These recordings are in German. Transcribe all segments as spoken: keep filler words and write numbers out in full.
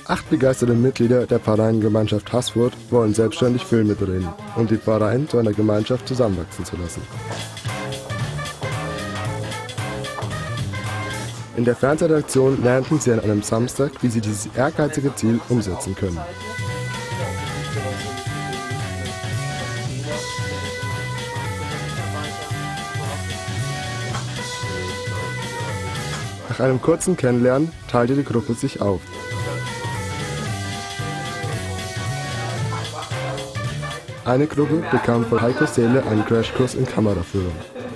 Acht begeisterte Mitglieder der Pfarreiengemeinschaft Haßfurt wollen selbstständig Filme drehen, um die Pfarreien zu einer Gemeinschaft zusammenwachsen zu lassen. In der Fernsehredaktion lernten sie an einem Samstag, wie sie dieses ehrgeizige Ziel umsetzen können. Nach einem kurzen Kennenlernen teilte die Gruppe sich auf. Eine Gruppe bekam von Heiko Seele einen Crashkurs in Kameraführung.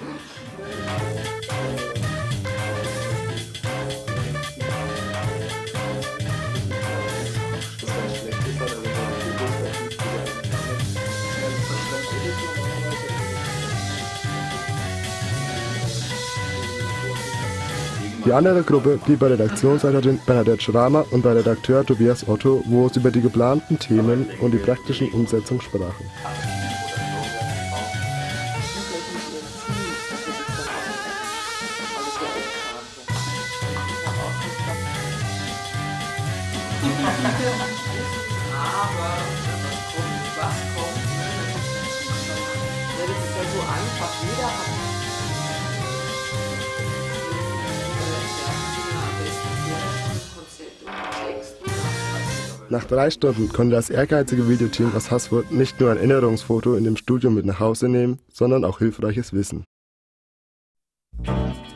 Die andere Gruppe blieb bei Redaktionsleiterin Bernadette Schramer und bei Redakteur Tobias Otto, wo es über die geplanten Themen und die praktischen Umsetzung sprachen. Nach drei Stunden konnte das ehrgeizige Videoteam aus Haßfurt nicht nur ein Erinnerungsfoto in dem Studio mit nach Hause nehmen, sondern auch hilfreiches Wissen.